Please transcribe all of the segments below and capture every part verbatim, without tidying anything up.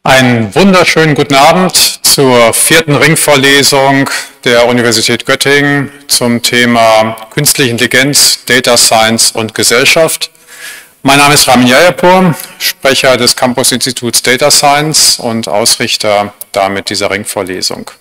Einen wunderschönen guten Abend zur vierten Ringvorlesung der Universität Göttingen zum Thema Künstliche Intelligenz, Data Science und Gesellschaft. Mein Name ist Ramin Jayapur, Sprecher des Campus-Instituts Data Science und Ausrichter damit dieser Ringvorlesung.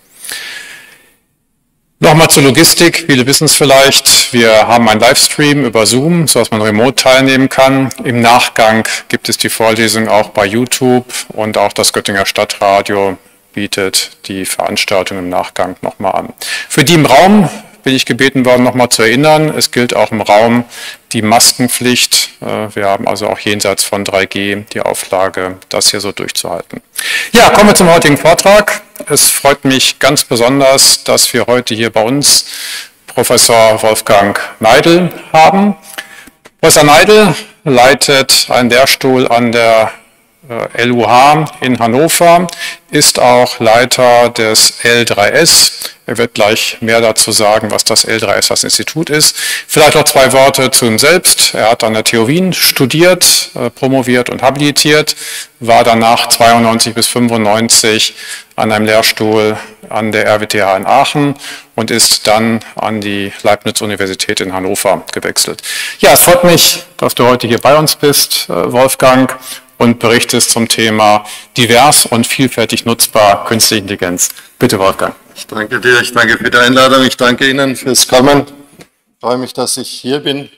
Nochmal zur Logistik, viele wissen es vielleicht, wir haben einen Livestream über Zoom, sodass man remote teilnehmen kann. Im Nachgang gibt es die Vorlesung auch bei YouTube und auch das Göttinger Stadtradio bietet die Veranstaltung im Nachgang nochmal an. Für die im Raum bin ich gebeten worden, nochmal zu erinnern, es gilt auch im Raum die Maskenpflicht. Wir haben also auch jenseits von drei G die Auflage, das hier so durchzuhalten. Ja, kommen wir zum heutigen Vortrag. Es freut mich ganz besonders, dass wir heute hier bei uns Professor Wolfgang Neidl haben. Professor Neidl leitet einen Lehrstuhl an der L U H in Hannover, ist auch Leiter des L drei S. Er wird gleich mehr dazu sagen, was das L drei S das Institut ist. Vielleicht noch zwei Worte zu ihm selbst. Er hat an der T U Wien studiert, promoviert und habilitiert, war danach zweiundneunzig bis fünfundneunzig an einem Lehrstuhl an der R W T H in Aachen und ist dann an die Leibniz-Universität in Hannover gewechselt. Ja, es freut mich, dass du heute hier bei uns bist, Wolfgang, und berichtest zum Thema divers und vielfältig nutzbar künstliche Intelligenz. Bitte, Wolfgang. Ich danke dir, ich danke für die Einladung, ich danke Ihnen fürs Kommen. Ich freue mich, dass ich hier bin.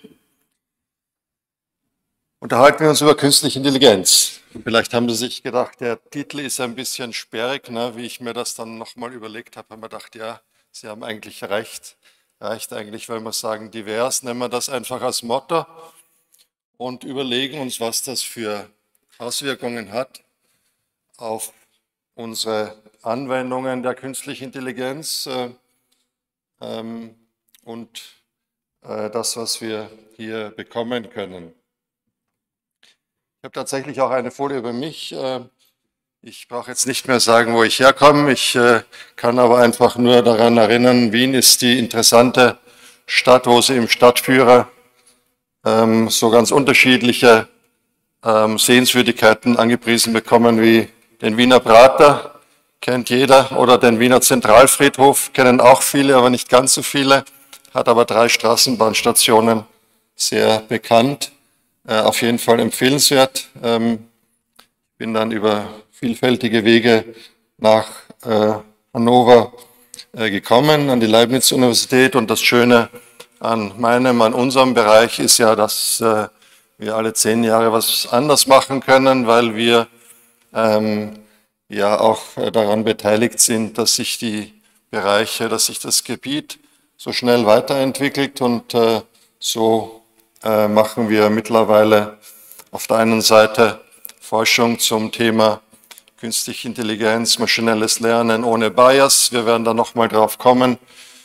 Unterhalten wir uns über künstliche Intelligenz. Vielleicht haben Sie sich gedacht, der Titel ist ein bisschen sperrig, ne? Wie ich mir das dann nochmal überlegt habe, haben wir gedacht, ja, Sie haben eigentlich recht. Reicht eigentlich, wenn wir sagen divers, nehmen wir das einfach als Motto und überlegen uns, was das für Auswirkungen hat auf unsere Anwendungen der künstlichen Intelligenz äh, ähm, und äh, das, was wir hier bekommen können. Ich habe tatsächlich auch eine Folie über mich. Äh, ich brauche jetzt nicht mehr sagen, wo ich herkomme. Ich äh, kann aber einfach nur daran erinnern, Wien ist die interessante Stadt, wo Sie im Stadtführer ähm, so ganz unterschiedliche ähm, Sehenswürdigkeiten angepriesen bekommen, wie den Wiener Prater, kennt jeder, oder den Wiener Zentralfriedhof, kennen auch viele, aber nicht ganz so viele, hat aber drei Straßenbahnstationen, sehr bekannt, äh, auf jeden Fall empfehlenswert. Ähm, bin dann über vielfältige Wege nach äh, Hannover äh, gekommen, an die Leibniz-Universität, und das Schöne an meinem, an unserem Bereich ist ja, dass äh, wir alle zehn Jahre was anders machen können, weil wir ähm, ja auch daran beteiligt sind, dass sich die Bereiche, dass sich das Gebiet so schnell weiterentwickelt, und äh, so äh, machen wir mittlerweile auf der einen Seite Forschung zum Thema künstliche Intelligenz, maschinelles Lernen ohne Bias. Wir werden da nochmal drauf kommen.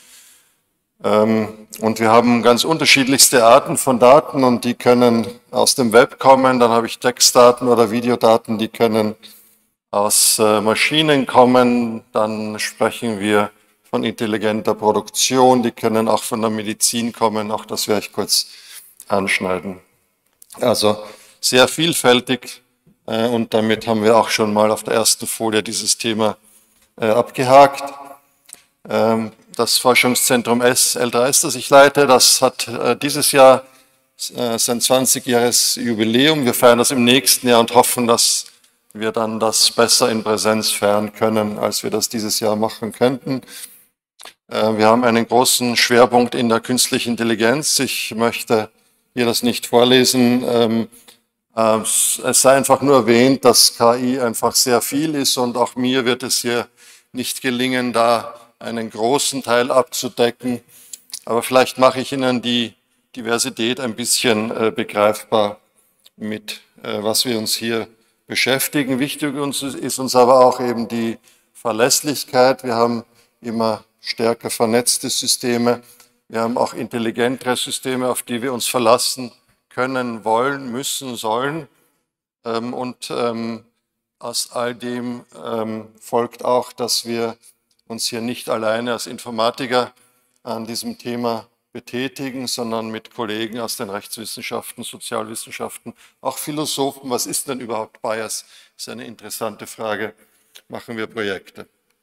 Und wir haben ganz unterschiedlichste Arten von Daten, und die können aus dem Web kommen. Dann habe ich Textdaten oder Videodaten, die können aus Maschinen kommen. Dann sprechen wir von intelligenter Produktion, die können auch von der Medizin kommen. Auch das werde ich kurz anschneiden. Also sehr vielfältig, und damit haben wir auch schon mal auf der ersten Folie dieses Thema abgehakt. Das Forschungszentrum L drei S, das ich leite, das hat äh, dieses Jahr äh, sein zwanzigjähriges Jubiläum. Wir feiern das im nächsten Jahr und hoffen, dass wir dann das besser in Präsenz feiern können, als wir das dieses Jahr machen könnten. Äh, wir haben einen großen Schwerpunkt in der künstlichen Intelligenz. Ich möchte hier das nicht vorlesen. Ähm, äh, es sei einfach nur erwähnt, dass K I einfach sehr viel ist, und auch mir wird es hier nicht gelingen, da einen großen Teil abzudecken, aber vielleicht mache ich Ihnen die Diversität ein bisschen äh, begreifbar, mit äh, was wir uns hier beschäftigen. Wichtig uns ist uns aber auch eben die Verlässlichkeit. Wir haben immer stärker vernetzte Systeme, wir haben auch intelligentere Systeme, auf die wir uns verlassen können, wollen, müssen, sollen, ähm, und ähm, aus all dem ähm, folgt auch, dass wir uns hier nicht alleine als Informatiker an diesem Thema betätigen, sondern mit Kollegen aus den Rechtswissenschaften, Sozialwissenschaften, auch Philosophen. Was ist denn überhaupt Bias? Das ist eine interessante Frage. Machen wir Projekte.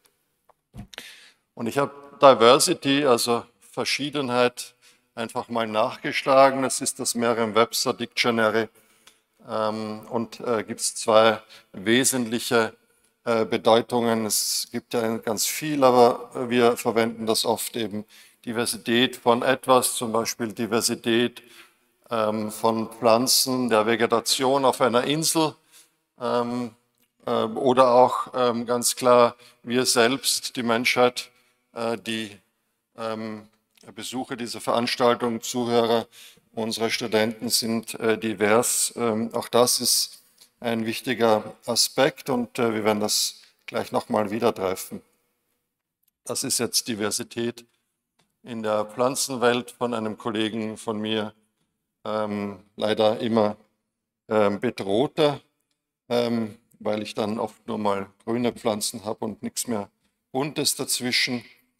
Und ich habe Diversity, also Verschiedenheit, einfach mal nachgeschlagen. Das ist das Merriam-Webster Dictionary. Ähm, und äh, gibt es zwei wesentliche äh, Bedeutungen. Es gibt ja ganz viel, aber wir verwenden das oft eben. Diversität von etwas, zum Beispiel Diversität ähm, von Pflanzen, der Vegetation auf einer Insel ähm, äh, oder auch ähm, ganz klar wir selbst, die Menschheit, äh, die ähm, Besucher dieser Veranstaltung, Zuhörer, unsere Studenten sind äh, divers. Ähm, auch das ist ein wichtiger Aspekt und äh, wir werden das gleich nochmal wieder treffen. Das ist jetzt Diversität in der Pflanzenwelt von einem Kollegen von mir, ähm, leider immer ähm, bedrohter, ähm, weil ich dann oft nur mal grüne Pflanzen habe und nichts mehr Buntes dazwischen.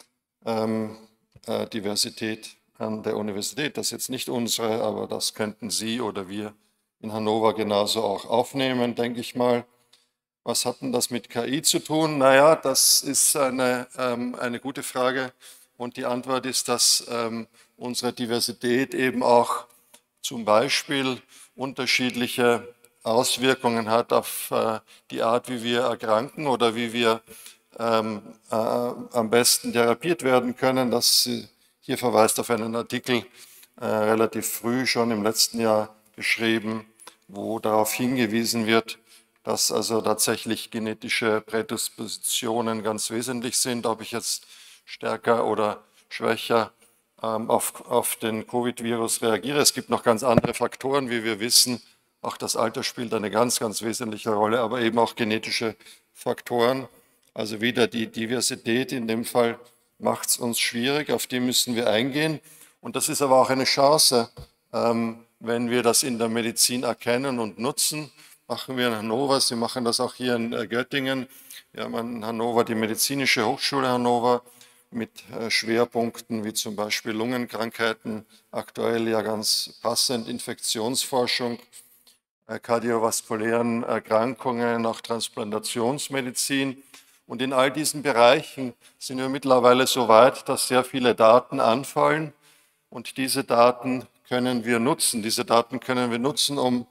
Ähm, äh, Diversität an der Universität, das ist jetzt nicht unsere, aber das könnten Sie oder wir in Hannover genauso auch aufnehmen, denke ich mal. Was hat denn das mit K I zu tun? Naja, das ist eine, ähm, eine gute Frage. Und die Antwort ist, dass ähm, unsere Diversität eben auch zum Beispiel unterschiedliche Auswirkungen hat auf äh, die Art, wie wir erkranken oder wie wir ähm, äh, am besten therapiert werden können. Das äh, hier verweist auf einen Artikel äh, relativ früh, schon im letzten Jahr geschrieben, wo darauf hingewiesen wird, dass also tatsächlich genetische Prädispositionen ganz wesentlich sind, ob ich jetzt stärker oder schwächer ähm, auf, auf den Covid-Virus reagiere. Es gibt noch ganz andere Faktoren, wie wir wissen. Auch das Alter spielt eine ganz, ganz wesentliche Rolle, aber eben auch genetische Faktoren. Also wieder die Diversität in dem Fall macht es uns schwierig, auf die müssen wir eingehen. Und das ist aber auch eine Chance, ähm, wenn wir das in der Medizin erkennen und nutzen. Machen wir in Hannover, Sie machen das auch hier in Göttingen. Wir haben in Hannover die Medizinische Hochschule Hannover mit Schwerpunkten wie zum Beispiel Lungenkrankheiten, aktuell ja ganz passend Infektionsforschung, kardiovaskulären Erkrankungen, auch Transplantationsmedizin. Und in all diesen Bereichen sind wir mittlerweile so weit, dass sehr viele Daten anfallen. Und diese Daten können wir nutzen. Diese Daten können wir nutzen, um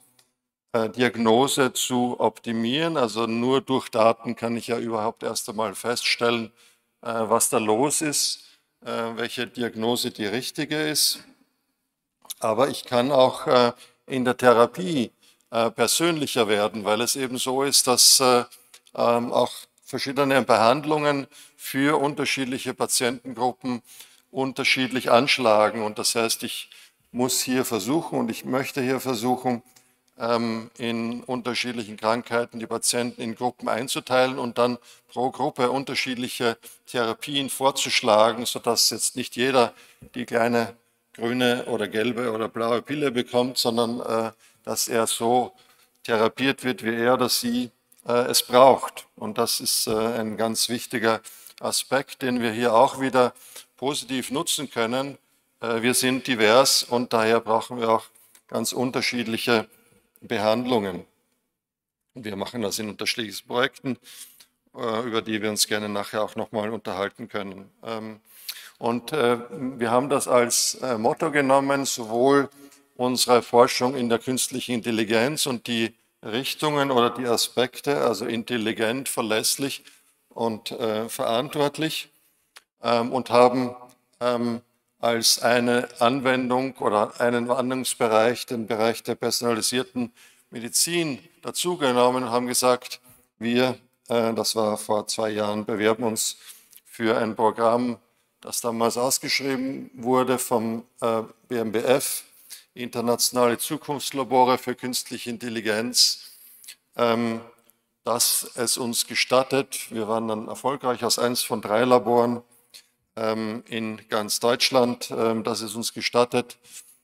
Diagnose zu optimieren. Also nur durch Daten kann ich ja überhaupt erst einmal feststellen, was da los ist, welche Diagnose die richtige ist. Aber ich kann auch in der Therapie persönlicher werden, weil es eben so ist, dass auch verschiedene Behandlungen für unterschiedliche Patientengruppen unterschiedlich anschlagen. Und das heißt, ich muss hier versuchen und ich möchte hier versuchen, in unterschiedlichen Krankheiten die Patienten in Gruppen einzuteilen und dann pro Gruppe unterschiedliche Therapien vorzuschlagen, sodass jetzt nicht jeder die kleine grüne oder gelbe oder blaue Pille bekommt, sondern äh, dass er so therapiert wird, wie er oder sie äh, es braucht. Und das ist äh, ein ganz wichtiger Aspekt, den wir hier auch wieder positiv nutzen können. Äh, wir sind divers und daher brauchen wir auch ganz unterschiedliche Behandlungen. Wir machen das in unterschiedlichen Projekten, über die wir uns gerne nachher auch nochmal unterhalten können. Und wir haben das als Motto genommen, sowohl unsere Forschung in der künstlichen Intelligenz und die Richtungen oder die Aspekte, also intelligent, verlässlich und verantwortlich, und haben als eine Anwendung oder einen Anwendungsbereich, den Bereich der personalisierten Medizin dazugenommen und haben gesagt, wir, äh, das war vor zwei Jahren, bewerben uns für ein Programm, das damals ausgeschrieben wurde vom äh, B M B F, Internationale Zukunftslabore für künstliche Intelligenz, ähm, dass es uns gestattet, wir waren dann erfolgreich als eines von drei Laboren, in ganz Deutschland, dass es uns gestattet,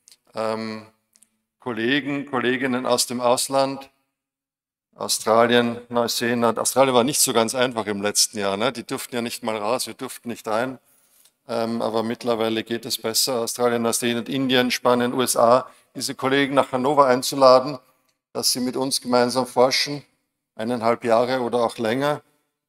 Kollegen, Kolleginnen aus dem Ausland, Australien, Neuseeland, Australien war nicht so ganz einfach im letzten Jahr, ne? Die durften ja nicht mal raus, wir durften nicht rein, ähm, aber mittlerweile geht es besser. Australien, Neuseeland, Indien, Spanien, U S A, diese Kollegen nach Hannover einzuladen, dass sie mit uns gemeinsam forschen, eineinhalb Jahre oder auch länger,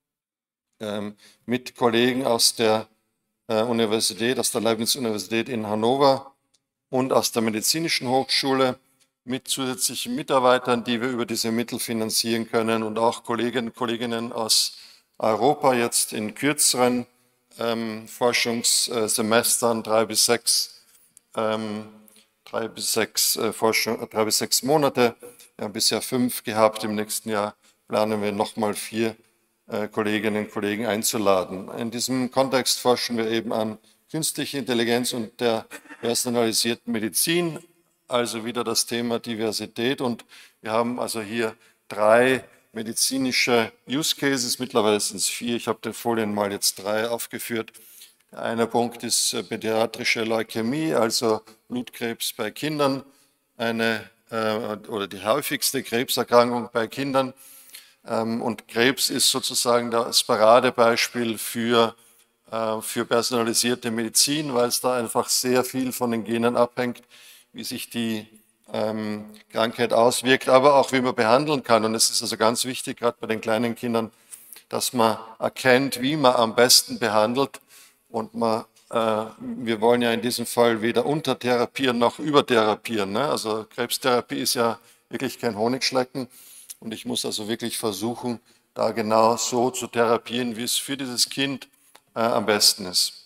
ähm, mit Kollegen aus der äh, Universität, aus der Leibniz-Universität in Hannover und aus der Medizinischen Hochschule, mit zusätzlichen Mitarbeitern, die wir über diese Mittel finanzieren können, und auch Kolleginnen und Kollegen aus Europa jetzt in kürzeren ähm, Forschungssemestern, drei bis sechs, ähm, drei bis sechs, äh, Forschung, drei bis sechs Monate. Wir haben bisher fünf gehabt. Im nächsten Jahr planen wir nochmal vier äh, Kolleginnen und Kollegen einzuladen. In diesem Kontext forschen wir eben an künstlicher Intelligenz und der personalisierten Medizin, also wieder das Thema Diversität. Und wir haben also hier drei medizinische Use Cases, mittlerweile sind es vier, ich habe den Folien mal jetzt drei aufgeführt. Der eine Punkt ist äh, pädiatrische Leukämie, also Blutkrebs bei Kindern, eine, äh, oder die häufigste Krebserkrankung bei Kindern. Ähm, und Krebs ist sozusagen das Paradebeispiel für, äh, für personalisierte Medizin, weil es da einfach sehr viel von den Genen abhängt, wie sich die ähm, Krankheit auswirkt, aber auch wie man behandeln kann. Und es ist also ganz wichtig, gerade bei den kleinen Kindern, dass man erkennt, wie man am besten behandelt. Und man, äh, wir wollen ja in diesem Fall weder untertherapieren noch übertherapieren. Ne? Also Krebstherapie ist ja wirklich kein Honigschlecken. Und ich muss also wirklich versuchen, da genau so zu therapieren, wie es für dieses Kind äh, am besten ist.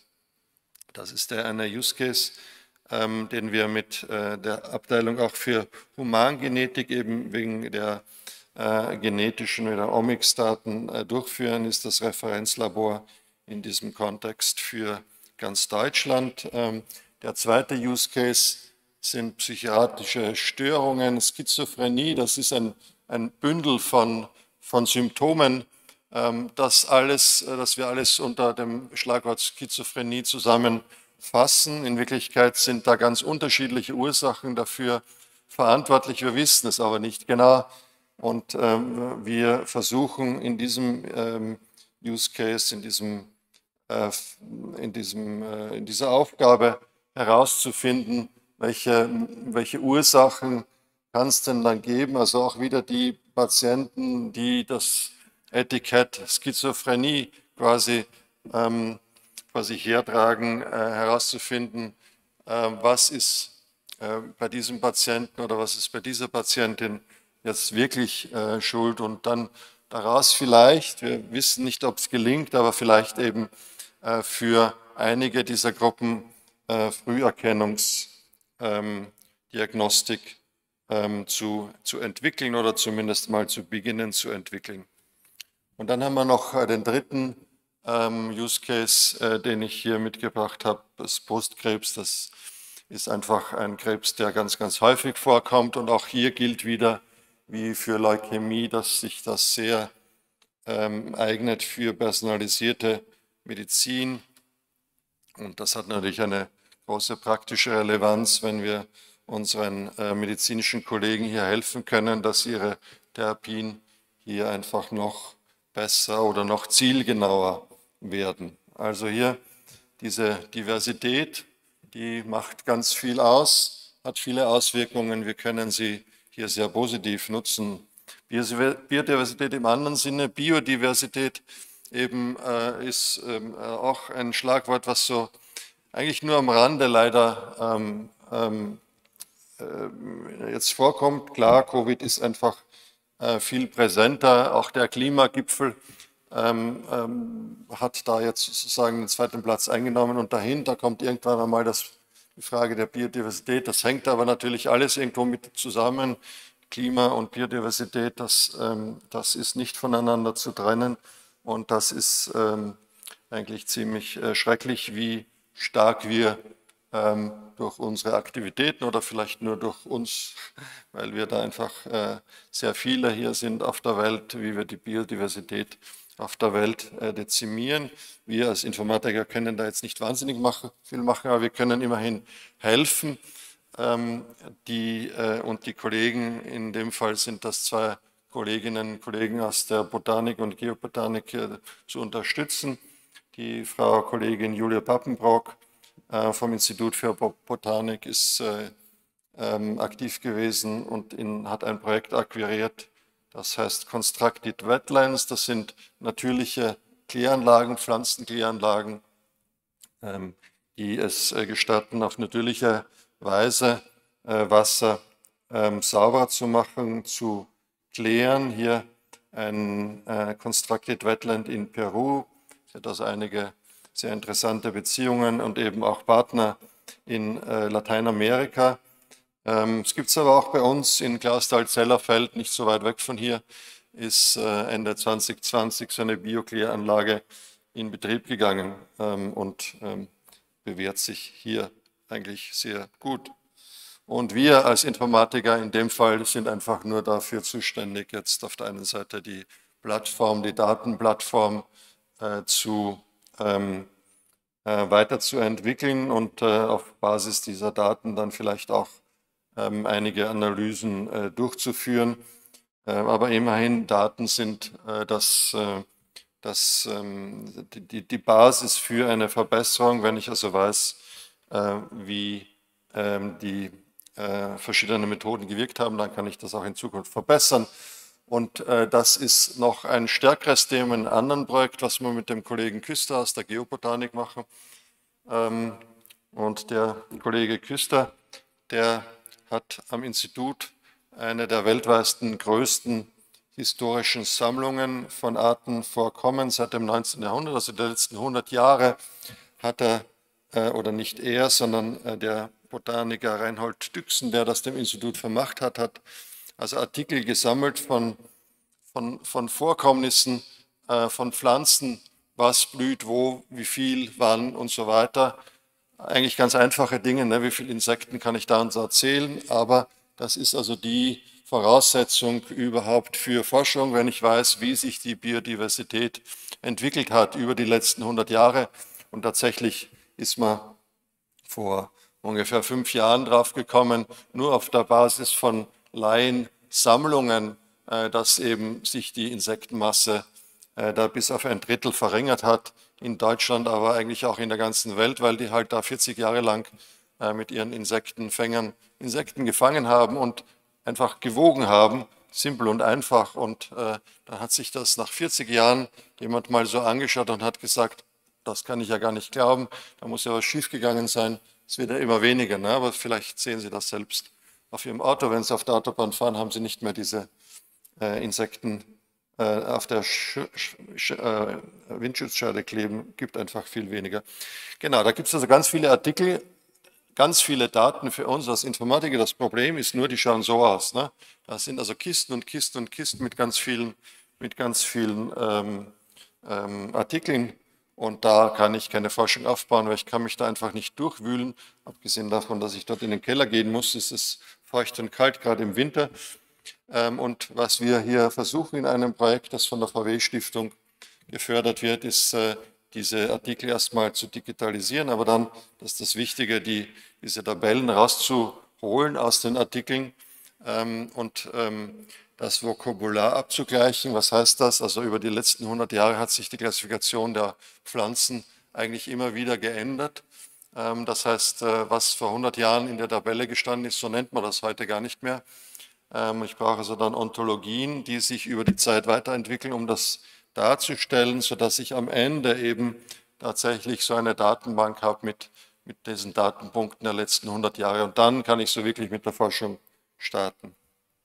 Das ist der eine Use Case, ähm, den wir mit äh, der Abteilung auch für Humangenetik eben wegen der äh, genetischen oder Omics-Daten äh, durchführen, ist das Referenzlabor in diesem Kontext für ganz Deutschland. Ähm, der zweite Use Case sind psychiatrische Störungen, Schizophrenie. Das ist ein, ein Bündel von, von Symptomen, ähm, das, alles, das wir alles unter dem Schlagwort Schizophrenie zusammenfassen. In Wirklichkeit sind da ganz unterschiedliche Ursachen dafür verantwortlich. Wir wissen es aber nicht genau. Und ähm, wir versuchen in diesem ähm, Use Case, in, diesem, äh, in, diesem, äh, in dieser Aufgabe herauszufinden, welche, welche Ursachen kann es denn dann geben. Also auch wieder die Patienten, die das Etikett Schizophrenie quasi, ähm, quasi hertragen, äh, herauszufinden, äh, was ist äh, bei diesem Patienten oder was ist bei dieser Patientin jetzt wirklich äh, schuld, und dann daraus vielleicht, wir wissen nicht, ob es gelingt, aber vielleicht eben äh, für einige dieser Gruppen äh, Früherkennungsdiagnostik ähm, zu, zu entwickeln oder zumindest mal zu beginnen zu entwickeln. Und dann haben wir noch äh, den dritten ähm, Use Case, äh, den ich hier mitgebracht habe, das Brustkrebs. Das ist einfach ein Krebs, der ganz, ganz häufig vorkommt, und auch hier gilt wieder, wie für Leukämie, dass sich das sehr ähm, eignet für personalisierte Medizin. Und das hat natürlich eine große praktische Relevanz, wenn wir unseren äh, medizinischen Kollegen hier helfen können, dass ihre Therapien hier einfach noch besser oder noch zielgenauer werden. Also hier diese Diversität, die macht ganz viel aus, hat viele Auswirkungen. Wir können sie hier sehr positiv nutzen. Biodiversität im anderen Sinne, Biodiversität eben äh, ist ähm, auch ein Schlagwort, was so eigentlich nur am Rande leider ähm, ähm, äh, jetzt vorkommt. Klar, Covid ist einfach äh, viel präsenter. Auch der Klimagipfel ähm, ähm, hat da jetzt sozusagen den zweiten Platz eingenommen, und dahinter kommt irgendwann einmal das, die Frage der Biodiversität. Das hängt aber natürlich alles irgendwo mit zusammen. Klima und Biodiversität, das, ähm, das ist nicht voneinander zu trennen, und das ist ähm, eigentlich ziemlich äh, schrecklich, wie stark wir ähm, durch unsere Aktivitäten oder vielleicht nur durch uns, weil wir da einfach äh, sehr viele hier sind auf der Welt, wie wir die Biodiversität auf der Welt äh, dezimieren. Wir als Informatiker können da jetzt nicht wahnsinnig machen, viel machen, aber wir können immerhin helfen. Die, äh, und die Kollegen, in dem Fall sind das zwei Kolleginnen und Kollegen aus der Botanik und Geobotanik, äh, zu unterstützen, Die Frau Kollegin Julia Pappenbrock äh, vom Institut für Botanik ist äh, ähm, aktiv gewesen und in, hat ein Projekt akquiriert, das heißt Constructed Wetlands. Das sind natürliche Kläranlagen, Pflanzenkläranlagen, ähm, die es äh, gestatten, auf natürliche Weise äh, Wasser ähm, sauber zu machen, zu klären. Hier ein äh, Constructed Wetland in Peru. Es hat also einige sehr interessante Beziehungen und eben auch Partner in äh, Lateinamerika. Ähm, es gibt es aber auch bei uns in Clausthal-Zellerfeld, nicht so weit weg von hier, ist äh, Ende zwanzig zwanzig so eine Biokläranlage in Betrieb gegangen ähm, und ähm, bewährt sich hier eigentlich sehr gut. Und wir als Informatiker in dem Fall sind einfach nur dafür zuständig, jetzt auf der einen Seite die Plattform, die Datenplattform äh, zu, ähm, äh, weiterzuentwickeln und äh, auf Basis dieser Daten dann vielleicht auch ähm, einige Analysen äh, durchzuführen. Äh, aber immerhin, Daten sind äh, das, äh, das, ähm, die, die Basis für eine Verbesserung. Wenn ich also weiß, äh, wie ähm, die äh, verschiedenen Methoden gewirkt haben, dann kann ich das auch in Zukunft verbessern. Und äh, das ist noch ein stärkeres Thema in einem anderen Projekt, was wir mit dem Kollegen Küster aus der Geobotanik machen. Ähm, und der Kollege Küster, der hat am Institut eine der weltweiten größten historischen Sammlungen von Artenvorkommen seit dem neunzehnten Jahrhundert, also die letzten hundert Jahre hat er, äh, oder nicht er, sondern äh, der Botaniker Reinhold Düchsen, der das dem Institut vermacht hat, hat also Artikel gesammelt von, von, von Vorkommnissen, äh, von Pflanzen, was blüht, wo, wie viel, wann und so weiter. Eigentlich ganz einfache Dinge, ne? Wie viele Insekten kann ich da und so zählen, aber das ist also die Voraussetzung überhaupt für Forschung, wenn ich weiß, wie sich die Biodiversität entwickelt hat über die letzten hundert Jahre. Und tatsächlich ist man vor ungefähr fünf Jahren drauf gekommen, nur auf der Basis von Laiensammlungen, äh, dass eben sich die Insektenmasse äh, da bis auf ein Drittel verringert hat. In Deutschland, aber eigentlich auch in der ganzen Welt, weil die halt da vierzig Jahre lang äh, mit ihren Insektenfängern Insekten gefangen haben und einfach gewogen haben, simpel und einfach. Und äh, dann hat sich das nach vierzig Jahren jemand mal so angeschaut und hat gesagt, das kann ich ja gar nicht glauben, da muss ja was schiefgegangen sein. Es wird ja immer weniger, ne? Aber vielleicht sehen Sie das selbst auf Ihrem Auto. Wenn Sie auf der Autobahn fahren, haben Sie nicht mehr diese äh, Insekten äh, auf der Sch Sch äh, Windschutzscheibe kleben, gibt einfach viel weniger. Genau, da gibt es also ganz viele Artikel, ganz viele Daten für uns als Informatiker. Das Problem ist nur, die schauen so aus. Ne? Das sind also Kisten und Kisten und Kisten mit ganz vielen, mit ganz vielen ähm, ähm, Artikeln. Und da kann ich keine Forschung aufbauen, weil ich kann mich da einfach nicht durchwühlen. Abgesehen davon, dass ich dort in den Keller gehen muss, ist es feucht und kalt, gerade im Winter. Und was wir hier versuchen in einem Projekt, das von der V W-Stiftung gefördert wird, ist, diese Artikel erstmal zu digitalisieren, aber dann, das ist das Wichtige, die, diese Tabellen rauszuholen aus den Artikeln und das Vokabular abzugleichen. Was heißt das? Also über die letzten hundert Jahre hat sich die Klassifikation der Pflanzen eigentlich immer wieder geändert. Das heißt, was vor hundert Jahren in der Tabelle gestanden ist, so nennt man das heute gar nicht mehr. Ich brauche also dann Ontologien, die sich über die Zeit weiterentwickeln, um das darzustellen, sodass ich am Ende eben tatsächlich so eine Datenbank habe mit, mit diesen Datenpunkten der letzten hundert Jahre. Und dann kann ich so wirklich mit der Forschung starten.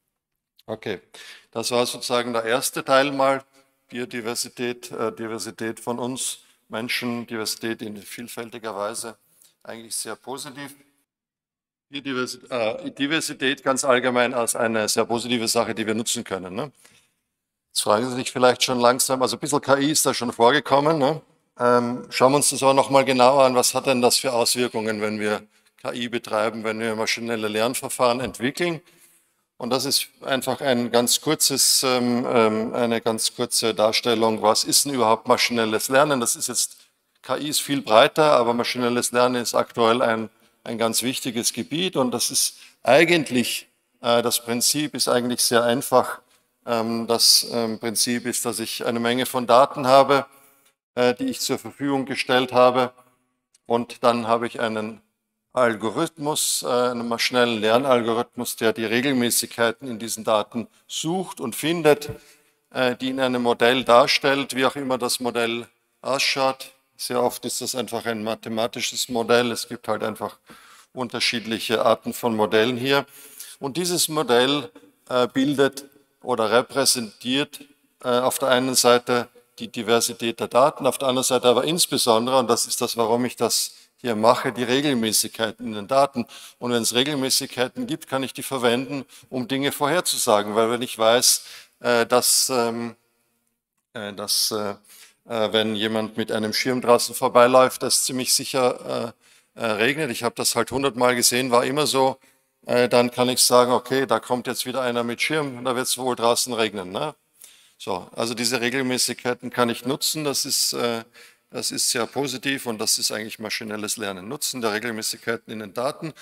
Okay, das war sozusagen der erste Teil mal, Biodiversität, äh, Diversität von uns Menschen, Diversität in vielfältiger Weise, eigentlich sehr positiv. Diversität, äh, Diversität ganz allgemein als eine sehr positive Sache, die wir nutzen können. Ne? Jetzt fragen Sie sich vielleicht schon langsam, also ein bisschen K I ist da schon vorgekommen. Ne? Ähm, schauen wir uns das aber nochmal genauer an, was hat denn das für Auswirkungen, wenn wir K I betreiben, wenn wir maschinelle Lernverfahren entwickeln. Und das ist einfach ein ganz kurzes, ähm, eine ganz kurze Darstellung, was ist denn überhaupt maschinelles Lernen? Das ist jetzt, K I ist viel breiter, aber maschinelles Lernen ist aktuell ein, ein ganz wichtiges Gebiet und das ist eigentlich, äh, das Prinzip ist eigentlich sehr einfach. Ähm, das ähm, Prinzip ist, dass ich eine Menge von Daten habe äh, die ich zur Verfügung gestellt habe. Und dann habe ich einen Algorithmus, äh, einen maschinellen Lernalgorithmus, der die Regelmäßigkeiten in diesen Daten sucht und findet, äh, die in einem Modell darstellt, wie auch immer das Modell ausschaut. Sehr oft ist das einfach ein mathematisches Modell. Es gibt halt einfach unterschiedliche Arten von Modellen hier. Und dieses Modell äh, bildet oder repräsentiert äh, auf der einen Seite die Diversität der Daten, auf der anderen Seite aber insbesondere, und das ist das, warum ich das hier mache, die Regelmäßigkeiten in den Daten. Und wenn es Regelmäßigkeiten gibt, kann ich die verwenden, um Dinge vorherzusagen. Weil wenn ich weiß, äh, dass, ähm, äh, dass äh, wenn jemand mit einem Schirm draußen vorbeiläuft, das ziemlich sicher äh, äh, regnet, ich habe das halt hundertmal gesehen, war immer so, äh, dann kann ich sagen, okay, da kommt jetzt wieder einer mit Schirm, da wird es wohl draußen regnen. Ne? So, also diese Regelmäßigkeiten kann ich nutzen, das ist, äh, das ist sehr positiv und das ist eigentlich maschinelles Lernen. Nutzen der Regelmäßigkeiten in den Daten.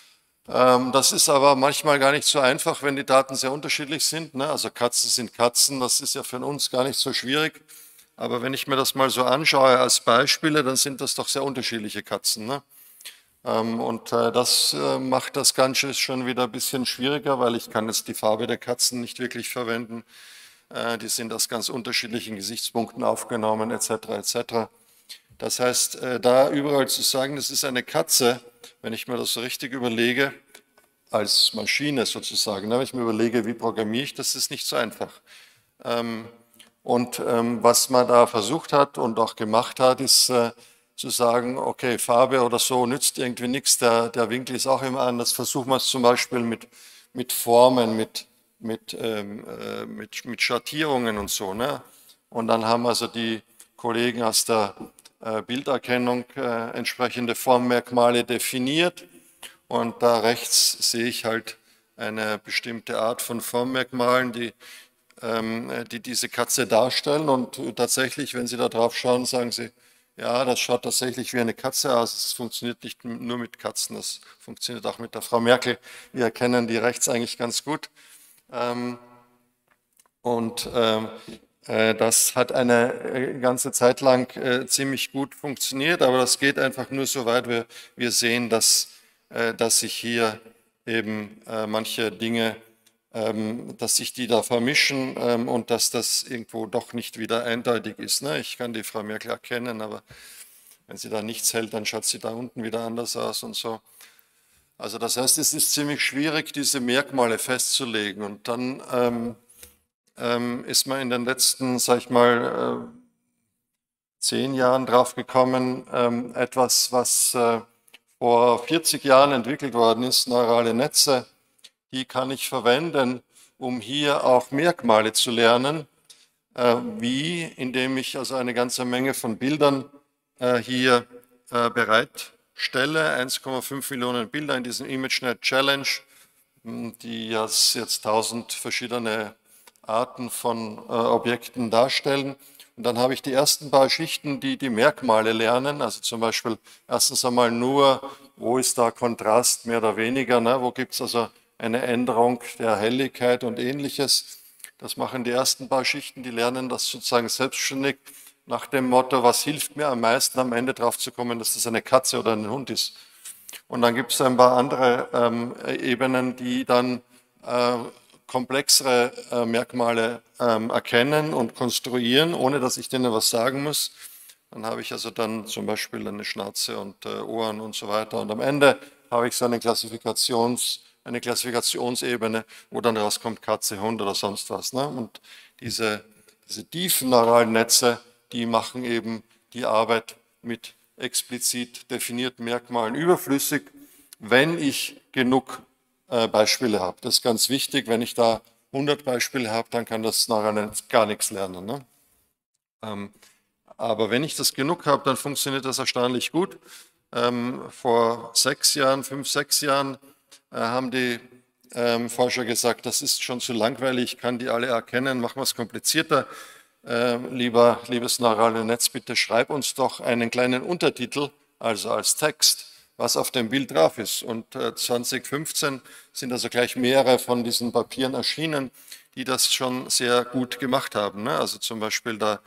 Ähm, das ist aber manchmal gar nicht so einfach, wenn die Daten sehr unterschiedlich sind. Ne? Also Katzen sind Katzen, das ist ja für uns gar nicht so schwierig. Aber wenn ich mir das mal so anschaue als Beispiele, dann sind das doch sehr unterschiedliche Katzen. Ne? Ähm, und äh, das äh, macht das Ganze schon wieder ein bisschen schwieriger, weil ich kann jetzt die Farbe der Katzen nicht wirklich verwenden. Äh, die sind aus ganz unterschiedlichen Gesichtspunkten aufgenommen, et cetera et cetera. Das heißt, äh, da überall zu sagen, das ist eine Katze, wenn ich mir das so richtig überlege, als Maschine sozusagen, ne? Wenn ich mir überlege, wie programmiere ich, das ist nicht so einfach. Ähm, Und ähm, was man da versucht hat und auch gemacht hat, ist äh, zu sagen, okay, Farbe oder so nützt irgendwie nichts, der, der Winkel ist auch immer anders. Versuchen wir es zum Beispiel mit, mit Formen, mit, mit, ähm, äh, mit, mit Schattierungen und so. Ne? Und dann haben also die Kollegen aus der äh, Bilderkennung äh, entsprechende Formmerkmale definiert. Und da rechts sehe ich halt eine bestimmte Art von Formmerkmalen, die die diese Katze darstellen. Und tatsächlich, wenn Sie da drauf schauen, sagen Sie, ja, das schaut tatsächlich wie eine Katze aus. Es funktioniert nicht nur mit Katzen, das funktioniert auch mit der Frau Merkel. Wir erkennen die rechts eigentlich ganz gut. Und das hat eine ganze Zeit lang ziemlich gut funktioniert, aber das geht einfach nur so weit, wir, wir sehen, dass, dass sich hier eben manche Dinge dass sich die da vermischen ähm, und dass das irgendwo doch nicht wieder eindeutig ist. Ne? Ich kann die Frau Merkel erkennen, aber wenn sie da nichts hält, dann schaut sie da unten wieder anders aus und so. Also das heißt, es ist ziemlich schwierig, diese Merkmale festzulegen. Und dann ähm, ähm, ist man in den letzten, sag ich mal, äh, zehn Jahren drauf gekommen, ähm, etwas, was äh, vor vierzig Jahren entwickelt worden ist, neurale Netze. Die kann ich verwenden, um hier auch Merkmale zu lernen. Äh, wie? Indem ich also eine ganze Menge von Bildern äh, hier äh, bereitstelle. eins Komma fünf Millionen Bilder in diesem ImageNet Challenge, die jetzt, jetzt tausend verschiedene Arten von äh, Objekten darstellen. Und dann habe ich die ersten paar Schichten, die die Merkmale lernen. Also zum Beispiel erstens einmal nur, wo ist da Kontrast, mehr oder weniger, ne? Wo gibt es also eine Änderung der Helligkeit und Ähnliches. Das machen die ersten paar Schichten, die lernen das sozusagen selbstständig nach dem Motto, was hilft mir am meisten, am Ende drauf zu kommen, dass das eine Katze oder ein Hund ist. Und dann gibt es ein paar andere ähm, Ebenen, die dann äh, komplexere äh, Merkmale ähm, erkennen und konstruieren, ohne dass ich denen was sagen muss. Dann habe ich also dann zum Beispiel eine Schnauze und äh, Ohren und so weiter. Und am Ende habe ich so eine Klassifikations- eine Klassifikationsebene, wo dann rauskommt Katze, Hund oder sonst was. Ne? Und diese, diese tiefen neuralen Netze, die machen eben die Arbeit mit explizit definierten Merkmalen überflüssig, wenn ich genug äh, Beispiele habe. Das ist ganz wichtig. Wenn ich da hundert Beispiele habe, dann kann das neurale Netz gar nichts lernen. Ne? Ähm, aber wenn ich das genug habe, dann funktioniert das erstaunlich gut. Ähm, vor sechs Jahren, fünf, sechs Jahren haben die ähm, Forscher gesagt, das ist schon zu langweilig, ich kann die alle erkennen, machen wir es komplizierter. Äh, lieber, liebes neurale Netz, bitte schreib uns doch einen kleinen Untertitel, also als Text, was auf dem Bild drauf ist. Und äh, zwanzig fünfzehn sind also gleich mehrere von diesen Papieren erschienen, die das schon sehr gut gemacht haben. Ne? Also zum Beispiel da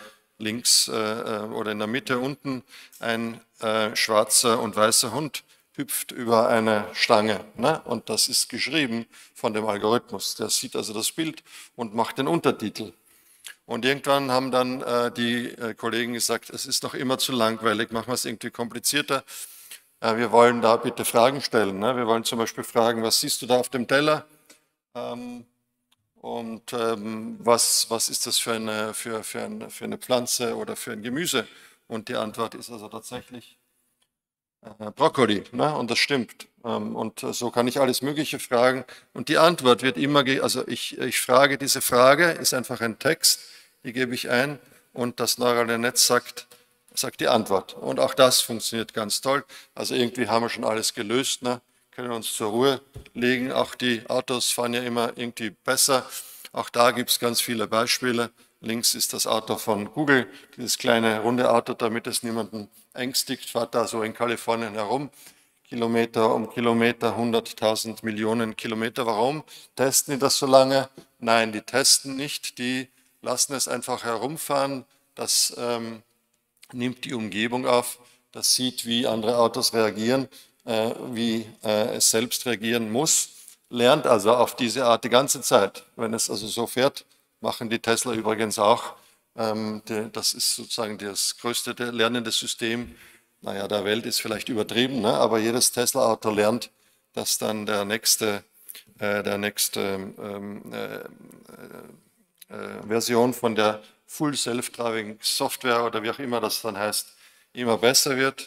links äh, oder in der Mitte unten ein äh, schwarzer und weißer Hund hüpft über eine Stange. Ne? Und das ist geschrieben von dem Algorithmus. Der sieht also das Bild und macht den Untertitel. Und irgendwann haben dann äh, die äh, Kollegen gesagt, es ist doch immer zu langweilig, machen wir es irgendwie komplizierter. Äh, wir wollen da bitte Fragen stellen. Ne? Wir wollen zum Beispiel fragen, was siehst du da auf dem Teller? Ähm, und ähm, was, was ist das für eine, für, für, eine, für eine Pflanze oder für ein Gemüse? Und die Antwort ist also tatsächlich äh, Brokkoli. Ne? Und das stimmt. Ähm, und so kann ich alles Mögliche fragen. Und die Antwort wird immer, also ich, ich frage diese Frage, ist einfach ein Text, die gebe ich ein und das neurale Netz sagt, sagt die Antwort. Und auch das funktioniert ganz toll. Also irgendwie haben wir schon alles gelöst, ne? Können uns zur Ruhe legen. Auch die Autos fahren ja immer irgendwie besser. Auch da gibt es ganz viele Beispiele. Links ist das Auto von Google, dieses kleine runde Auto, damit es niemanden ängstigt, fährt da so in Kalifornien herum. Kilometer um Kilometer, hunderttausend Millionen Kilometer. Warum testen die das so lange? Nein, die testen nicht, die lassen es einfach herumfahren. Das ähm, nimmt die Umgebung auf, das sieht, wie andere Autos reagieren, äh, wie äh, es selbst reagieren muss, lernt also auf diese Art die ganze Zeit. Wenn es also so fährt, machen die Tesla übrigens auch. Ähm, die, das ist sozusagen das größte lernende System, naja, der Welt ist vielleicht übertrieben, ne? Aber jedes Tesla-Auto lernt, dass dann der nächste, äh, der nächste ähm, äh, äh, Version von der Full Self-Driving Software oder wie auch immer das dann heißt, immer besser wird.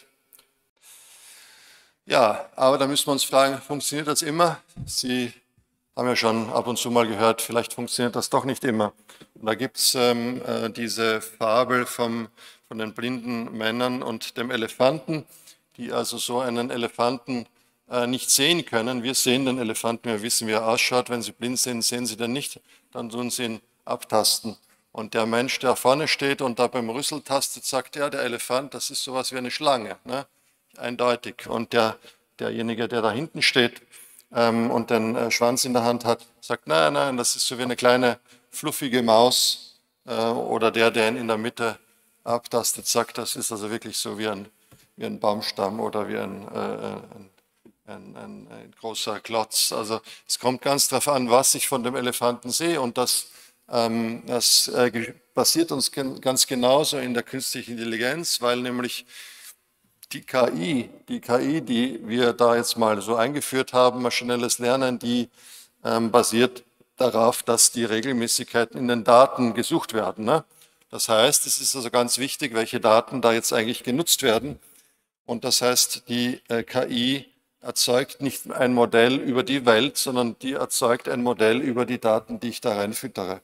Ja, aber da müssen wir uns fragen, funktioniert das immer? Sie haben ja schon ab und zu mal gehört, vielleicht funktioniert das doch nicht immer. Und da gibt es ähm, äh, diese Fabel vom, von den blinden Männern und dem Elefanten, die also so einen Elefanten äh, nicht sehen können. Wir sehen den Elefanten, wir wissen, wie er ausschaut. Wenn sie blind sind, sehen sie den nicht, dann tun sie ihn abtasten. Und der Mensch, der vorne steht und da beim Rüssel tastet, sagt, ja, der Elefant, das ist sowas wie eine Schlange, ne? Eindeutig. Und der, derjenige, der da hinten steht ähm, und den äh, Schwanz in der Hand hat, sagt, nein, nein, das ist so wie eine kleine fluffige Maus. Äh, oder der, der ihn in der Mitte abtastet, sagt, das ist also wirklich so wie ein, wie ein Baumstamm oder wie ein, äh, ein, ein, ein, ein großer Klotz. Also es kommt ganz darauf an, was ich von dem Elefanten sehe. Und das, ähm, das äh, passiert uns gen ganz genauso in der künstlichen Intelligenz, weil nämlich die K I, die K I, die wir da jetzt mal so eingeführt haben, maschinelles Lernen, die ähm, basiert darauf, dass die Regelmäßigkeiten in den Daten gesucht werden. Ne? Das heißt, es ist also ganz wichtig, welche Daten da jetzt eigentlich genutzt werden. Und das heißt, die äh, K I erzeugt nicht ein Modell über die Welt, sondern die erzeugt ein Modell über die Daten, die ich da reinfüttere.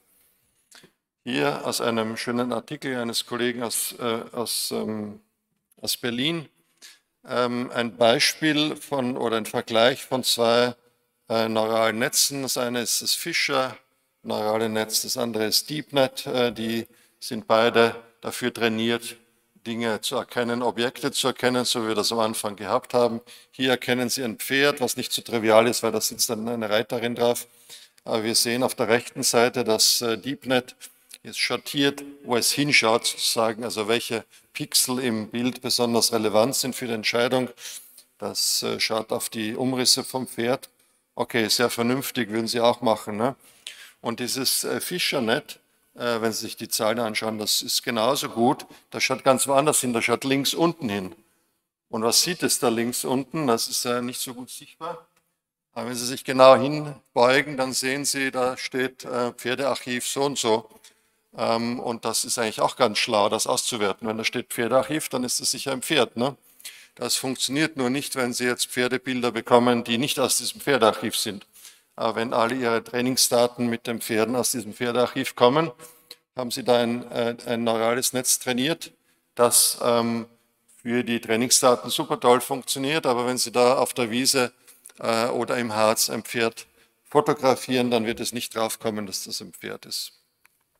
Hier aus einem schönen Artikel eines Kollegen aus, äh, aus, ähm, aus Berlin, ein Beispiel von oder ein Vergleich von zwei äh, neuralen Netzen. Das eine ist das Fisher neurale Netz, das andere ist DeepNet. Äh, die sind beide dafür trainiert, Dinge zu erkennen, Objekte zu erkennen, so wie wir das am Anfang gehabt haben. Hier erkennen Sie ein Pferd, was nicht so trivial ist, weil da sitzt dann eine Reiterin drauf. Aber wir sehen auf der rechten Seite, dass äh, DeepNet jetzt schattiert, wo es hinschaut sozusagen, also welche Pixel im Bild besonders relevant sind für die Entscheidung. Das äh, schaut auf die Umrisse vom Pferd. Okay, sehr vernünftig, würden Sie auch machen. Ne? Und dieses äh, FisherNet, äh, wenn Sie sich die Zahlen anschauen, das ist genauso gut. Das schaut ganz woanders hin, das schaut links unten hin. Und was sieht es da links unten? Das ist äh, nicht so gut sichtbar. Aber wenn Sie sich genau hinbeugen, dann sehen Sie, da steht äh, Pferdearchiv so und so. Ähm, und das ist eigentlich auch ganz schlau, das auszuwerten. Wenn da steht Pferdearchiv, dann ist das sicher ein Pferd. Ne? Das funktioniert nur nicht, wenn Sie jetzt Pferdebilder bekommen, die nicht aus diesem Pferdearchiv sind. Aber wenn alle Ihre Trainingsdaten mit den Pferden aus diesem Pferdearchiv kommen, haben Sie da ein, äh, ein neurales Netz trainiert, das ähm, für die Trainingsdaten super toll funktioniert. Aber wenn Sie da auf der Wiese äh, oder im Harz ein Pferd fotografieren, dann wird es nicht draufkommen, dass das ein Pferd ist.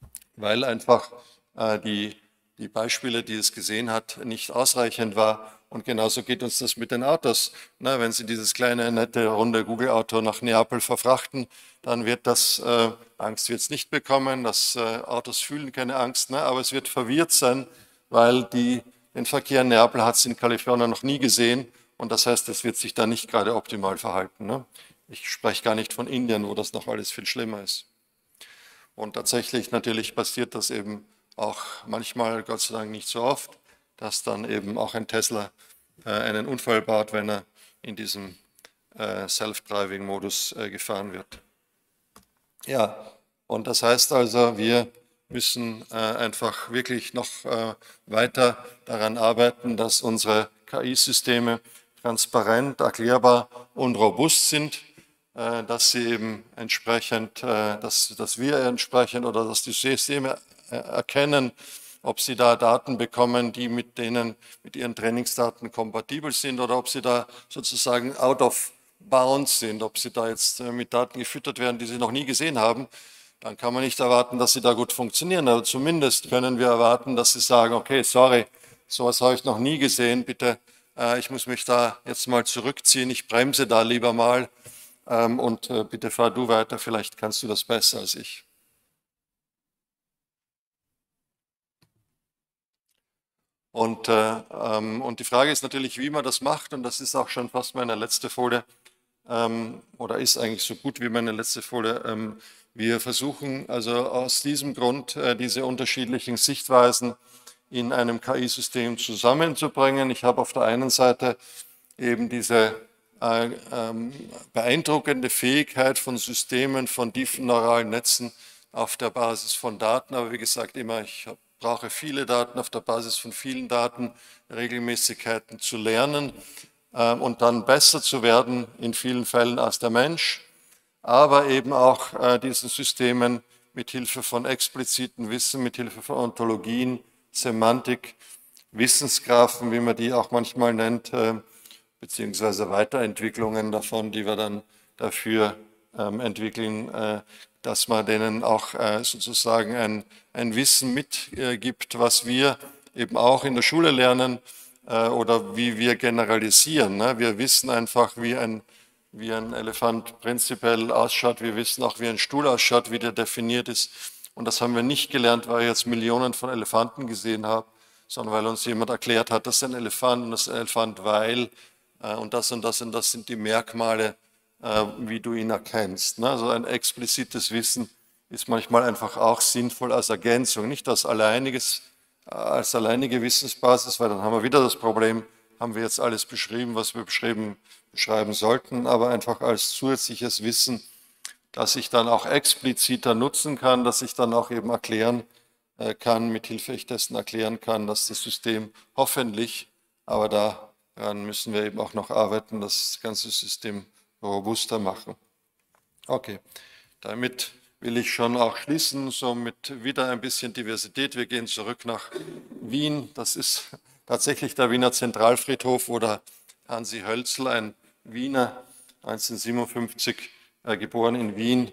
Weil einfach äh, die, die Beispiele, die es gesehen hat, nicht ausreichend war Und genauso geht uns das mit den Autos. Na, wenn Sie dieses kleine, nette, runde Google-Auto nach Neapel verfrachten, dann wird das, äh, Angst wird es nicht bekommen, das äh, Autos fühlen keine Angst, ne? Aber es wird verwirrt sein, weil die, den Verkehr in Neapel hat es in Kalifornien noch nie gesehen und das heißt, es wird sich da nicht gerade optimal verhalten. Ne? Ich spreche gar nicht von Indien, wo das noch alles viel schlimmer ist. Und tatsächlich natürlich passiert das eben auch manchmal, Gott sei Dank nicht so oft, dass dann eben auch ein Tesla äh, einen Unfall baut, wenn er in diesem äh, Self-Driving-Modus äh, gefahren wird. Ja, und das heißt also, wir müssen äh, einfach wirklich noch äh, weiter daran arbeiten, dass unsere K I-Systeme transparent, erklärbar und robust sind, äh, dass sie eben entsprechend, äh, dass, dass wir entsprechend oder dass die Systeme äh, erkennen, ob sie da Daten bekommen, die mit denen, mit ihren Trainingsdaten kompatibel sind oder ob sie da sozusagen out of bounds sind, ob sie da jetzt mit Daten gefüttert werden, die sie noch nie gesehen haben, dann kann man nicht erwarten, dass sie da gut funktionieren. Aber zumindest können wir erwarten, dass sie sagen, okay, sorry, sowas habe ich noch nie gesehen, bitte, äh, ich muss mich da jetzt mal zurückziehen, ich bremse da lieber mal ähm, und äh, bitte fahr du weiter, vielleicht kannst du das besser als ich. Und, äh, ähm, und die Frage ist natürlich, wie man das macht, und das ist auch schon fast meine letzte Folie, ähm, oder ist eigentlich so gut wie meine letzte Folie. Ähm, wir versuchen also aus diesem Grund äh, diese unterschiedlichen Sichtweisen in einem K I-System zusammenzubringen. Ich habe auf der einen Seite eben diese äh, ähm, beeindruckende Fähigkeit von Systemen, von tiefen neuralen Netzen auf der Basis von Daten, aber wie gesagt immer, ich habe brauche viele Daten, auf der Basis von vielen Daten Regelmäßigkeiten zu lernen äh, und dann besser zu werden in vielen Fällen als der Mensch, aber eben auch äh, diesen Systemen mit Hilfe von expliziten Wissen, mit Hilfe von Ontologien, Semantik, Wissensgraphen, wie man die auch manchmal nennt, äh, beziehungsweise Weiterentwicklungen davon, die wir dann dafür ähm, entwickeln, äh, dass man denen auch äh, sozusagen ein, ein Wissen mitgibt, äh, was wir eben auch in der Schule lernen äh, oder wie wir generalisieren. Ne? Wir wissen einfach, wie ein, wie ein Elefant prinzipiell ausschaut. Wir wissen auch, wie ein Stuhl ausschaut, wie der definiert ist. Und das haben wir nicht gelernt, weil ich jetzt Millionen von Elefanten gesehen habe, sondern weil uns jemand erklärt hat, das ist ein Elefant und das ist ein Elefant, weil äh, und das und das und das sind die Merkmale, wie du ihn erkennst. Also ein explizites Wissen ist manchmal einfach auch sinnvoll als Ergänzung, nicht als alleiniges, als alleinige Wissensbasis, weil dann haben wir wieder das Problem, haben wir jetzt alles beschrieben, was wir beschrieben, beschreiben sollten, aber einfach als zusätzliches Wissen, das ich dann auch expliziter nutzen kann, dass ich dann auch eben erklären kann, mithilfe ich dessen erklären kann, dass das System hoffentlich, aber daran müssen wir eben auch noch arbeiten, das ganze System robuster machen. Okay, damit will ich schon auch schließen, so mit wieder ein bisschen Diversität. Wir gehen zurück nach Wien. Das ist tatsächlich der Wiener Zentralfriedhof, wo der Hansi Hölzl, ein Wiener, neunzehnhundertsiebenundfünfzig äh, geboren in Wien,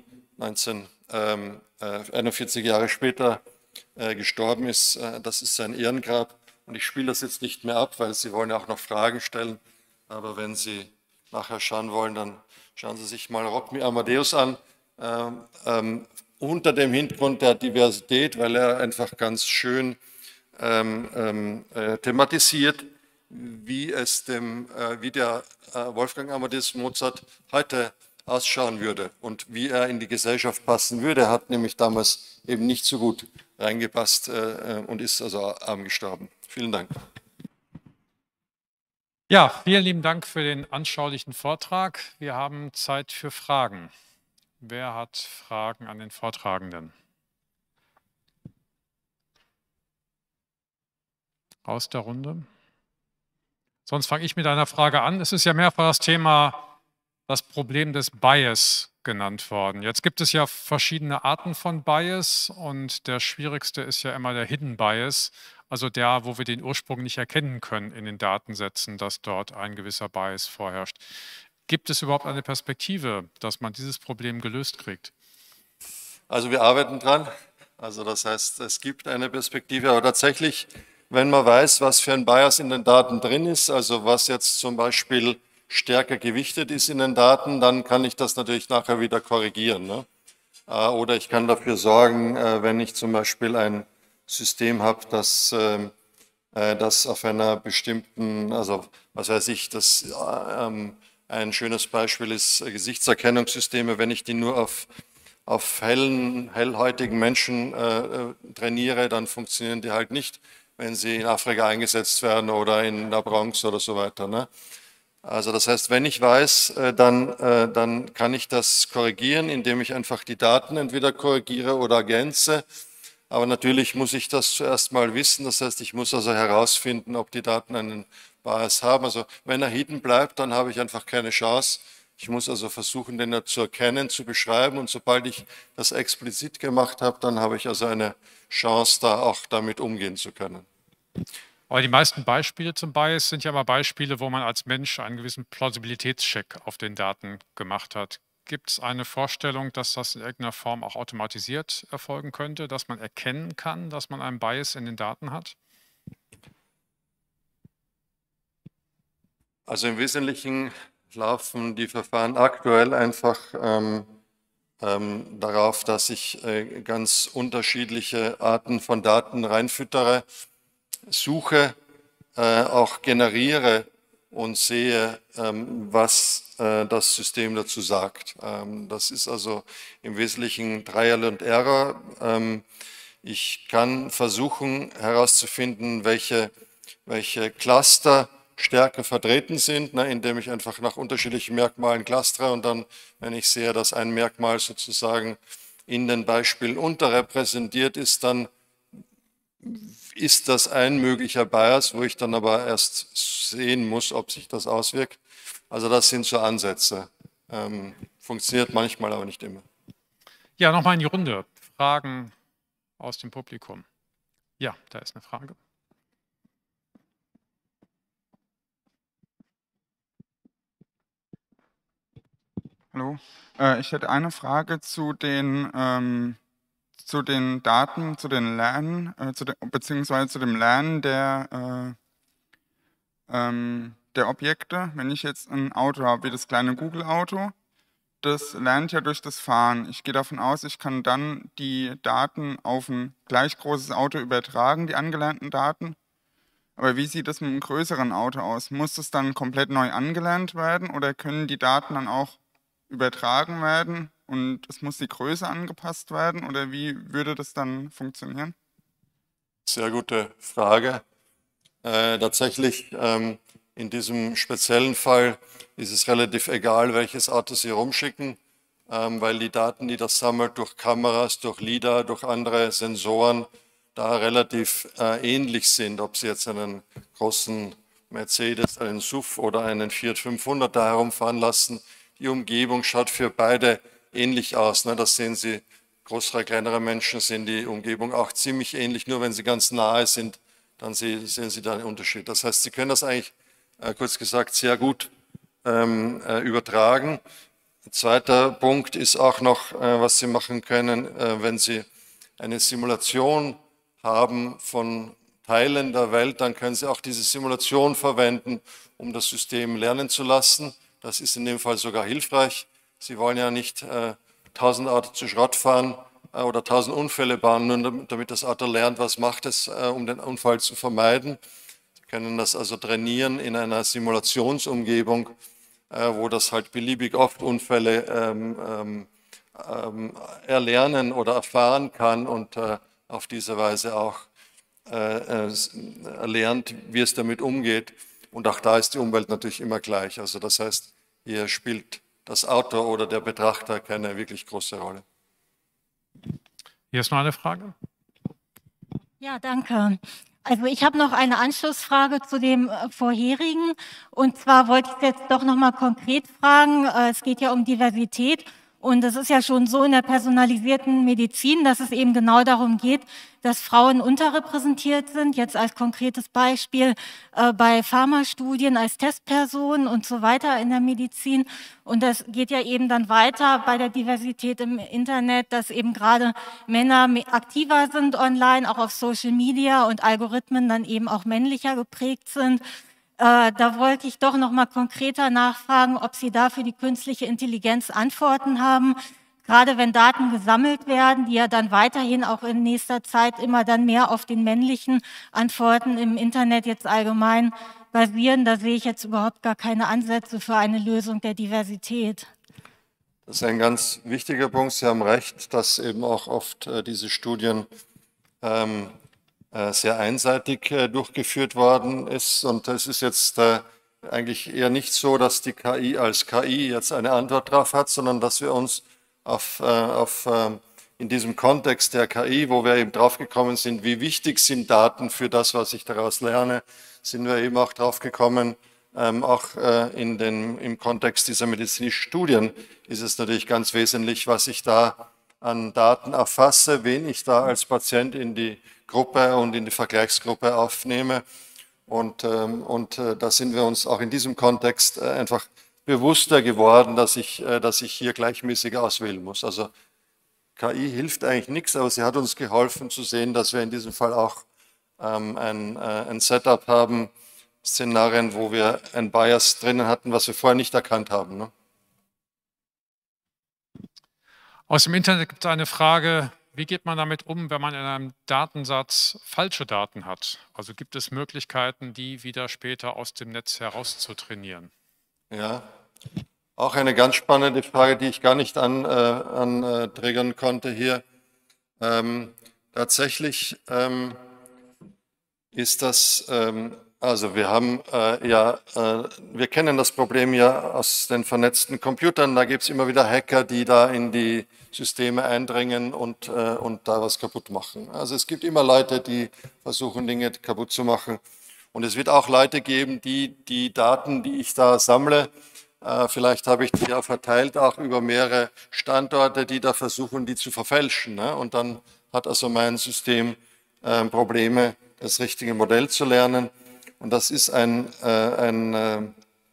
neunzehnhunderteinundvierzig Jahre später äh, gestorben ist. Äh, das ist sein Ehrengrab. Und ich spiele das jetzt nicht mehr ab, weil Sie wollen ja auch noch Fragen stellen. Aber wenn Sie nachher schauen wollen, dann schauen Sie sich mal Rock Me Amadeus an, ähm, ähm, unter dem Hintergrund der Diversität, weil er einfach ganz schön ähm, ähm, äh, thematisiert, wie es dem, äh, wie der äh, Wolfgang Amadeus Mozart heute ausschauen würde und wie er in die Gesellschaft passen würde. Er hat nämlich damals eben nicht so gut reingepasst äh, und ist also arm gestorben. Vielen Dank. Ja, vielen lieben Dank für den anschaulichen Vortrag. Wir haben Zeit für Fragen. Wer hat Fragen an den Vortragenden? Aus der Runde? Sonst fange ich mit einer Frage an. Es ist ja mehrfach das Thema, das Problem des Bias genannt worden. Jetzt gibt es ja verschiedene Arten von Bias und der schwierigste ist ja immer der Hidden Bias, also der, wo wir den Ursprung nicht erkennen können in den Datensätzen, dass dort ein gewisser Bias vorherrscht. Gibt es überhaupt eine Perspektive, dass man dieses Problem gelöst kriegt? Also wir arbeiten dran. Also das heißt, es gibt eine Perspektive, aber tatsächlich wenn man weiß, was für ein Bias in den Daten drin ist, also was jetzt zum Beispiel stärker gewichtet ist in den Daten, dann kann ich das natürlich nachher wieder korrigieren. Ne? Oder ich kann dafür sorgen, wenn ich zum Beispiel ein System habe, das, das auf einer bestimmten, also was weiß ich, das ähm, ein schönes Beispiel ist Gesichtserkennungssysteme, wenn ich die nur auf, auf hellen, hellhäutigen Menschen äh, trainiere, dann funktionieren die halt nicht, wenn sie in Afrika eingesetzt werden oder in der Bronx oder so weiter. Ne? Also das heißt, wenn ich weiß, äh, dann, äh, dann kann ich das korrigieren, indem ich einfach die Daten entweder korrigiere oder ergänze. Aber natürlich muss ich das zuerst mal wissen. Das heißt, ich muss also herausfinden, ob die Daten einen Bias haben. Also wenn er hidden bleibt, dann habe ich einfach keine Chance. Ich muss also versuchen, den zu erkennen, zu beschreiben. Und sobald ich das explizit gemacht habe, dann habe ich also eine Chance, da auch damit umgehen zu können. Aber die meisten Beispiele zum Bias sind ja immer Beispiele, wo man als Mensch einen gewissen Plausibilitätscheck auf den Daten gemacht hat. Gibt es eine Vorstellung, dass das in irgendeiner Form auch automatisiert erfolgen könnte, dass man erkennen kann, dass man einen Bias in den Daten hat? Also im Wesentlichen laufen die Verfahren aktuell einfach ähm, ähm, darauf, dass ich äh, ganz unterschiedliche Arten von Daten reinfüttere, suche, äh, auch generiere und sehe, ähm, was äh, das System dazu sagt. Ähm, das ist also im Wesentlichen Trial and Error. Ähm, ich kann versuchen herauszufinden, welche, welche Cluster stärker vertreten sind, ne, indem ich einfach nach unterschiedlichen Merkmalen clustere und dann, wenn ich sehe, dass ein Merkmal sozusagen in den Beispielen unterrepräsentiert ist, dann ist das ein möglicher Bias, wo ich dann aber erst sehen muss, ob sich das auswirkt. Also das sind so Ansätze. Ähm, funktioniert manchmal, aber nicht immer. Ja, nochmal in die Runde. Fragen aus dem Publikum. Ja, da ist eine Frage. Hallo, äh, ich hätte eine Frage zu den, ähm, zu den Daten, zu den Lernen, äh, zu de, beziehungsweise zu dem Lernen der, äh, ähm, der Objekte. Wenn ich jetzt ein Auto habe, wie das kleine Google-Auto, das lernt ja durch das Fahren. Ich gehe davon aus, ich kann dann die Daten auf ein gleich großes Auto übertragen, die angelernten Daten. Aber wie sieht das mit einem größeren Auto aus? Muss das dann komplett neu angelernt werden oder können die Daten dann auch übertragen werden und es muss die Größe angepasst werden oder wie würde das dann funktionieren? Sehr gute Frage. Äh, tatsächlich ähm, in diesem speziellen Fall ist es relativ egal, welches Auto Sie rumschicken, ähm, weil die Daten, die das sammelt durch Kameras, durch LiDAR, durch andere Sensoren, da relativ äh, ähnlich sind, ob Sie jetzt einen großen Mercedes, einen S U V oder einen Fiat fünfhundert da herumfahren lassen. Die Umgebung schaut für beide ähnlich aus. Ne? Das sehen Sie, größere, kleinere Menschen sehen die Umgebung auch ziemlich ähnlich. Nur wenn sie ganz nahe sind, dann sehen Sie da einen Unterschied. Das heißt, Sie können das eigentlich, äh, kurz gesagt, sehr gut ähm, äh, übertragen. Ein zweiter Punkt ist auch noch, äh, was Sie machen können, äh, wenn Sie eine Simulation haben von Teilen der Welt, dann können Sie auch diese Simulation verwenden, um das System lernen zu lassen. Das ist in dem Fall sogar hilfreich. Sie wollen ja nicht äh, tausend Autos zu Schrott fahren äh, oder tausend Unfälle bauen, nur damit das Auto lernt, was macht es, äh, um den Unfall zu vermeiden. Sie können das also trainieren in einer Simulationsumgebung, äh, wo das halt beliebig oft Unfälle ähm, ähm, ähm, erlernen oder erfahren kann und äh, auf diese Weise auch äh, äh, lernt, wie es damit umgeht. Und auch da ist die Umwelt natürlich immer gleich. Also das heißt, hier spielt das Auto oder der Betrachter keine wirklich große Rolle. Hier ist noch eine Frage. Ja, danke. Also ich habe noch eine Anschlussfrage zu dem äh, vorherigen. Und zwar wollte ich jetzt doch noch mal konkret fragen. Äh, es geht ja um Diversität. Und es ist ja schon so in der personalisierten Medizin, dass es eben genau darum geht, dass Frauen unterrepräsentiert sind. Jetzt als konkretes Beispiel äh, bei Pharmastudien als Testpersonen und so weiter in der Medizin. Und das geht ja eben dann weiter bei der Diversität im Internet, dass eben gerade Männer aktiver sind online, auch auf Social Media und Algorithmen dann eben auch männlicher geprägt sind. Äh, da wollte ich doch noch mal konkreter nachfragen, ob Sie da für die künstliche Intelligenz Antworten haben, gerade wenn Daten gesammelt werden, die ja dann weiterhin auch in nächster Zeit immer dann mehr auf den männlichen Antworten im Internet jetzt allgemein basieren. Da sehe ich jetzt überhaupt gar keine Ansätze für eine Lösung der Diversität. Das ist ein ganz wichtiger Punkt. Sie haben recht, dass eben auch oft äh, diese Studien ähm, sehr einseitig äh, durchgeführt worden ist. Und es ist jetzt äh, eigentlich eher nicht so, dass die K I als K I jetzt eine Antwort drauf hat, sondern dass wir uns auf, äh, auf, äh, in diesem Kontext der K I, wo wir eben draufgekommen sind, wie wichtig sind Daten für das, was ich daraus lerne, sind wir eben auch draufgekommen, ähm, auch äh, in den, im Kontext dieser medizinischen Studien ist es natürlich ganz wesentlich, was ich da an Daten erfasse, wen ich da als Patient in die Gruppe und in die Vergleichsgruppe aufnehme. Und, ähm, und äh, da sind wir uns auch in diesem Kontext äh, einfach bewusster geworden, dass ich, äh, dass ich hier gleichmäßig auswählen muss. Also K I hilft eigentlich nichts, aber sie hat uns geholfen zu sehen, dass wir in diesem Fall auch ähm, ein, äh, ein Setup haben, Szenarien, wo wir ein Bias drinnen hatten, was wir vorher nicht erkannt haben. Ne? Aus dem Internet gibt es eine Frage: Wie geht man damit um, wenn man in einem Datensatz falsche Daten hat? Also gibt es Möglichkeiten, die wieder später aus dem Netz herauszutrainieren? Ja, auch eine ganz spannende Frage, die ich gar nicht antriggern an, äh, konnte hier. Ähm, tatsächlich ähm, ist das, ähm, also wir haben äh, ja, äh, wir kennen das Problem ja aus den vernetzten Computern, da gibt es immer wieder Hacker, die da in die Systeme eindringen und, äh, und da was kaputt machen. Also es gibt immer Leute, die versuchen, Dinge kaputt zu machen. Und es wird auch Leute geben, die die Daten, die ich da sammle, äh, vielleicht habe ich die ja verteilt auch über mehrere Standorte, die da versuchen, die zu verfälschen. Ne? Und dann hat also mein System äh, Probleme, das richtige Modell zu lernen. Und das ist ein, äh, ein äh,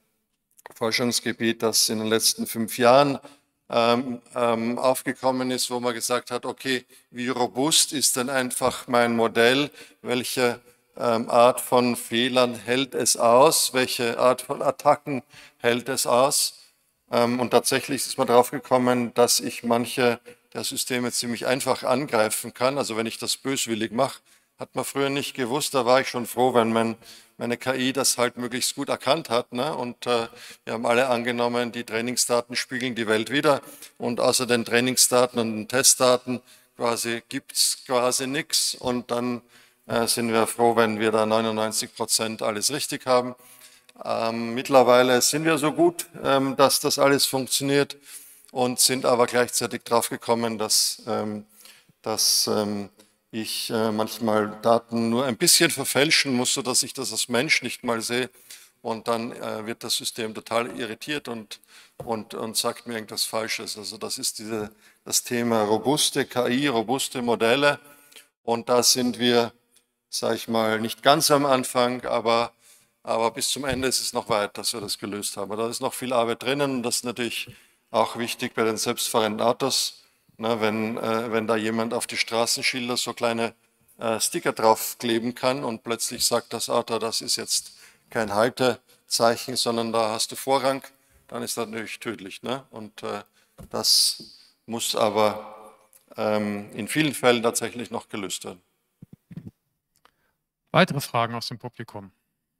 Forschungsgebiet, das in den letzten fünf Jahren ähm, ähm, aufgekommen ist, wo man gesagt hat, okay, wie robust ist denn einfach mein Modell? Welche ähm, Art von Fehlern hält es aus? Welche Art von Attacken hält es aus? Ähm, und tatsächlich ist man drauf gekommen, dass ich manche der Systeme ziemlich einfach angreifen kann. Also wenn ich das böswillig mache, hat man früher nicht gewusst, da war ich schon froh, wenn mein, meine K I das halt möglichst gut erkannt hat. Ne? Und äh, wir haben alle angenommen, die Trainingsdaten spiegeln die Welt wider. Und außer den Trainingsdaten und den Testdaten quasi gibt es quasi nichts. Und dann äh, sind wir froh, wenn wir da neunundneunzig Prozent alles richtig haben. Ähm, mittlerweile sind wir so gut, ähm, dass das alles funktioniert und sind aber gleichzeitig drauf gekommen, dass, ähm, dass ähm, ich äh, manchmal Daten nur ein bisschen verfälschen muss, sodass ich das als Mensch nicht mal sehe. Und dann äh, wird das System total irritiert und, und, und sagt mir irgendwas Falsches. Also das ist diese, das Thema robuste K I, robuste Modelle. Und da sind wir, sage ich mal, nicht ganz am Anfang, aber, aber bis zum Ende ist es noch weit, dass wir das gelöst haben. Da ist noch viel Arbeit drinnen und das ist natürlich auch wichtig bei den selbstfahrenden Autos. Na, wenn, äh, wenn da jemand auf die Straßenschilder so kleine äh, Sticker draufkleben kann und plötzlich sagt das Auto, das ist jetzt kein Haltezeichen, sondern da hast du Vorrang, dann ist das natürlich tödlich. Ne? Und äh, das muss aber ähm, in vielen Fällen tatsächlich noch gelöst werden. Weitere Fragen aus dem Publikum?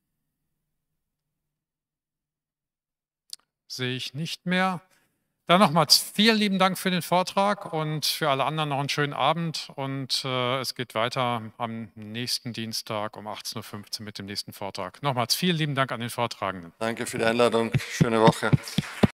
Sehe ich nicht mehr. Dann nochmals vielen lieben Dank für den Vortrag und für alle anderen noch einen schönen Abend. Und äh, es geht weiter am nächsten Dienstag um achtzehn Uhr fünfzehn mit dem nächsten Vortrag. Nochmals vielen lieben Dank an den Vortragenden. Danke für die Einladung. Schöne Woche.